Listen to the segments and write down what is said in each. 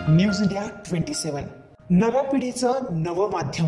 News India 27 नव्या पिढीचं नवं माध्यम।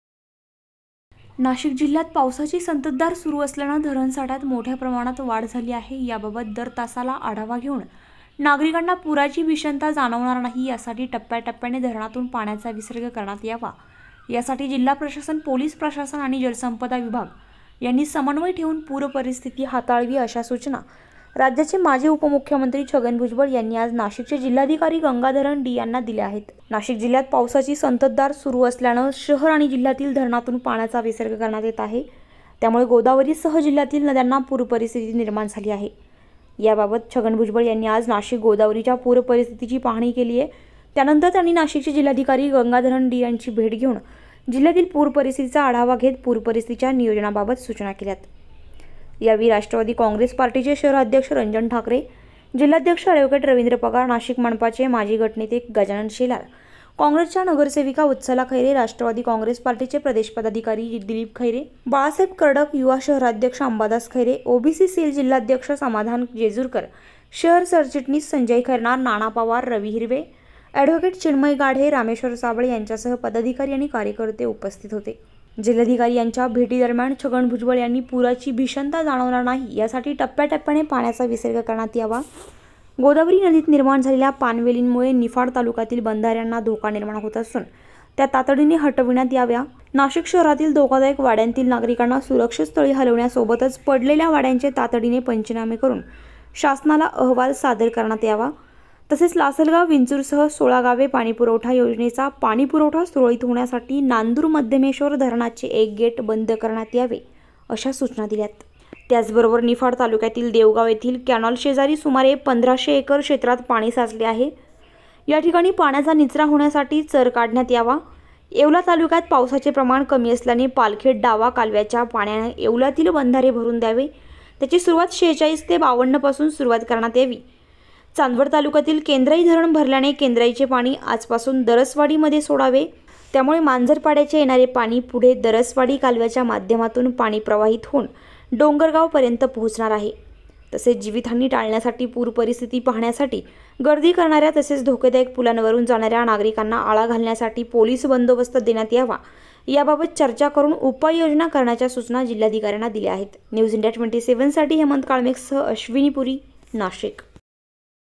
नाशिक जिल्ह्यात पावसाची संततधार सुरू असल्याने धरणसाठ्यात मोठ्या प्रमाणात वाढ झाली आहे। याबाबत दर तासाला आढावा घेऊन नागरिकांना पुराची भीषणता जाणवणार नाही यासाठी टप्प्याटप्प्याने धरणातून पाण्याचा विसर्ग करण्यात यावा। यासाठी जिल्हा प्रशासन, पोलीस प्रशासन आणि जलसंपदा विभाग यांनी समन्वय ठेवून पूर परिस्थिती हाताळावी अशा सूचना राज्याचे माजी उपमुख्यमंत्री छगन भुजबळ यांनी आज नाशिकचे जिल्हाधिकारी गंगाधर डी यांना दिल्या आहेत। नाशिक जिल्ह्यात पावसाची संततधार सुरू असल्याने शहर आणि जिल्ह्यातील धरणातून पाण्याचा विसर्ग करण्यात येत आहे। त्यामुळे गोदावरीसह जिल्ह्यातील नद्यांना पूर परिस्थिती निर्माण झाली आहे। याबाबत छगन भुजबळ यांनी आज नाशिक गोदावरीच्या पूर परिस्थितीची पाहणी केली आहे। त्यानंतर त्यांनी नाशिकचे जिल्हाधिकारी गंगाधर डी यांची भेट घेऊन जिल्ह्यातील पूर परिस्थितीचा आढावा घेत पूर परिस्थितीच्या नियोजनाबाबत सूचना केल्यात। यावेळी राष्ट्रवादी काँग्रेस पार्टीचे शहर अध्यक्ष रंजन ठाकरे, जिल्हाध्यक्ष ॲडव्होकेट रवींद्र पगार, नाशिक मनपाचे माजी गटनेते गजानन शेलार, काँग्रेसच्या नगरसेविका उत्सला खैरे, राष्ट्रवादी काँग्रेस पार्टीचे प्रदेश पदाधिकारी दिलीप खैरे, बाळासाहेब कर्डक, युवा शहराध्यक्ष अंबादास खैरे, ओबीसी सेल जिल्हाध्यक्ष समाधान जेजुरकर, शहर सरचिटणीस संजय खैरनार, नाना पवार, रवी हिरवे, ॲडव्होकेट चिन्मय गाढे, रामेश्वर साबळे यांच्यासह पदाधिकारी आणि कार्यकर्ते उपस्थित होते। जिल्हाधिकारी यांच्या भेटीदरम्यान छगन भुजबळ यांनी पुराची भीषणता जाणवणार नाही यासाठी टप्प्याटप्प्याने पाण्याचा विसर्ग करण्यात यावा। गोदावरी नदीत निर्माण झालेल्या पाणवेलींमुळे निफाड तालुक्यातील बंधाऱ्यांना धोका निर्माण होत असून त्या तातडीने हटविण्यात याव्या। नाशिक शहरातील धोकादायक वाड्यांतील नागरिकांना सुरक्षित स्थळी हलवण्यासोबतच पडलेल्या वाड्यांचे तातडीने पंचनामे करून शासनाला अहवाल सादर करण्यात यावा। तसेच लासलगाव, विंचूरसह 16 गावे पाणीपुरवठा योजनेचा पाणीपुरवठा सुरळीत होण्यासाठी नांदूर मध्यमेश्वर धरणाचे एक गेट बंद करण्यात यावे अशा सूचना दिल्यात। त्याचबरोबर निफाड तालुक्यातील देवगाव येथील कॅनॉल शेजारी सुमारे 1500 एकर क्षेत्रात पाणी साचले आहे। या ठिकाणी पाण्याचा निचरा होण्यासाठी चर काढण्यात यावा। येवला तालुक्यात पावसाचे प्रमाण कमी असल्याने पालखेड डावा कालव्याच्या पाण्याने येवल्यातील बंधारे भरून द्यावे। त्याची सुरुवात 46 ते 52 पासून सुरुवात करण्यात यावी। चांदवड तालुक्यातील केंद्राई धरण भरल्याने केंद्राईचे पाणी आजपासून दरसवाडीमध्ये सोडावे। त्यामुळे मांजरपाड्याचे येणारे पाणी पुढे दरसवाडी कालव्याच्या माध्यमातून पाणी प्रवाहित होऊन डोंगरगावपर्यंत पोहोचणार आहे। तसेच जीवितहानी टाळण्यासाठी पूर परिस्थिती पाहण्यासाठी गर्दी करणाऱ्या तसेच धोकादायक पुलांवरून जाणाऱ्या नागरिकांना आळा घालण्यासाठी पोलीस बंदोबस्त देण्यात यावा। याबाबत चर्चा करून उपाययोजना करण्याच्या सूचना जिल्हाधिकाऱ्यांना दिल्या आहेत। न्यूज इंडिया 27 साठी हेमंत काळमेघसह अश्विनी पुरी, नाशिक।